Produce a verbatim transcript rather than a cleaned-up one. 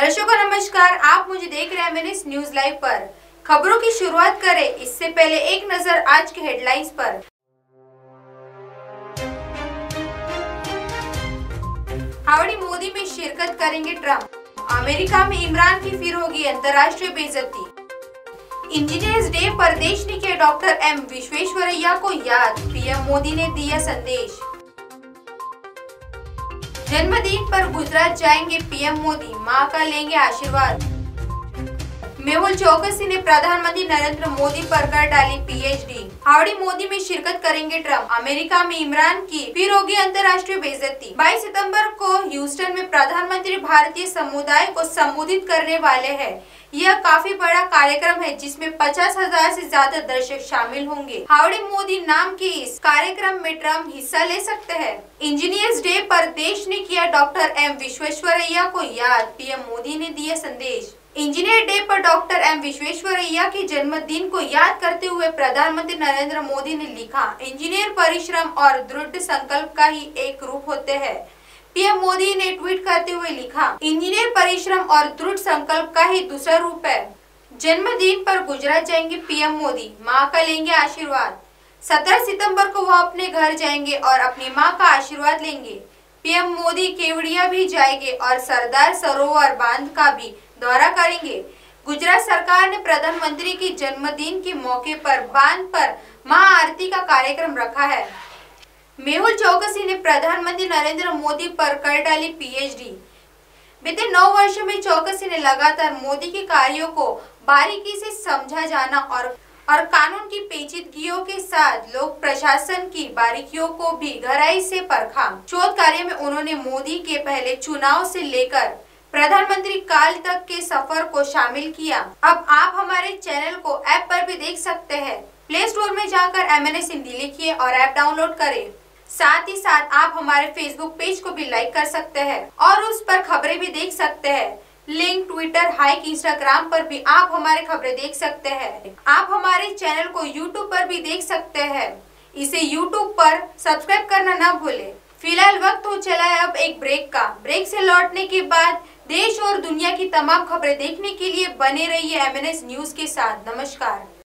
दर्शकों नमस्कार, आप मुझे देख रहे हैं एमएनएस न्यूज लाइव पर। खबरों की शुरुआत करें इससे पहले एक नजर आज के हेडलाइंस पर। हावड़ी मोदी में शिरकत करेंगे ट्रंप। अमेरिका में इमरान की फिर होगी अंतर्राष्ट्रीय बेइज्जती। इंजीनियर्स डे पर देश ने किया डॉक्टर एम विश्वेश्वरैया को याद, पीएम मोदी ने दिया संदेश। जन्मदिन पर गुजरात जाएंगे पीएम मोदी, मां का लेंगे आशीर्वाद। मेहुल चौकसी ने प्रधानमंत्री नरेंद्र मोदी पर कर डाली पीएचडी। हावड़ी मोदी में शिरकत करेंगे ट्रंप। अमेरिका में इमरान की फिर होगी अंतर्राष्ट्रीय बेइज्जती। बाईस सितंबर को ह्यूस्टन में प्रधानमंत्री भारतीय समुदाय को संबोधित करने वाले हैं। यह काफी बड़ा कार्यक्रम है जिसमें पचास हजार से ज्यादा दर्शक शामिल होंगे। हावड़ी मोदी नाम के इस कार्यक्रम में ट्रंप हिस्सा ले सकते हैं। इंजीनियर्स डे पर देश ने किया डॉक्टर एम विश्वेश्वरैया को याद, पीएम मोदी ने दिया संदेश। इंजीनियर डे पर डॉक्टर एम विश्वेश्वरैया के जन्मदिन को याद करते हुए प्रधानमंत्री नरेंद्र मोदी ने लिखा, इंजीनियर परिश्रम और दृढ़ संकल्प का ही एक रूप होते हैं। पीएम मोदी ने ट्वीट करते हुए लिखा, इंजीनियर परिश्रम और दृढ़ संकल्प का ही दूसरा रूप है। जन्मदिन पर गुजरात जाएंगे पीएम मोदी, मां का लेंगे आशीर्वाद। सत्रह सितंबर को वह अपने घर जाएंगे और अपनी मां का आशीर्वाद लेंगे। पीएम मोदी केवड़िया भी जाएंगे और सरदार सरोवर बांध का भी दौरा करेंगे। गुजरात सरकार ने प्रधानमंत्री के जन्मदिन के मौके पर बांध पर महाआरती का कार्यक्रम रखा है। मेहुल चौकसी ने प्रधानमंत्री नरेंद्र मोदी पर कर डाली पीएचडी। बीते नौ वर्षों में चौकसी ने लगातार मोदी के कार्यों को बारीकी से समझा जाना और और कानून की पेचीदगियों के साथ लोक प्रशासन की बारीकियों को भी गहराई से परखा। शोध कार्य में उन्होंने मोदी के पहले चुनाव से लेकर प्रधानमंत्री काल तक के सफर को शामिल किया। अब आप हमारे चैनल को ऐप पर भी देख सकते हैं। प्ले स्टोर में जाकर एमएनएस हिंदी लिखिए और ऐप डाउनलोड करें। साथ ही साथ आप हमारे फेसबुक पेज को भी लाइक कर सकते हैं और उस पर खबरें भी देख सकते हैं। लिंक, ट्विटर, हाइक, इंस्टाग्राम पर भी आप हमारे खबरें देख सकते हैं। आप हमारे चैनल को यूट्यूब पर भी देख सकते हैं। इसे यूट्यूब पर सब्सक्राइब करना ना भूलें। फिलहाल वक्त हो चला है अब एक ब्रेक का। ब्रेक से लौटने के बाद देश और दुनिया की तमाम खबरें देखने के लिए बने रहिए एमएनएस न्यूज के साथ। नमस्कार।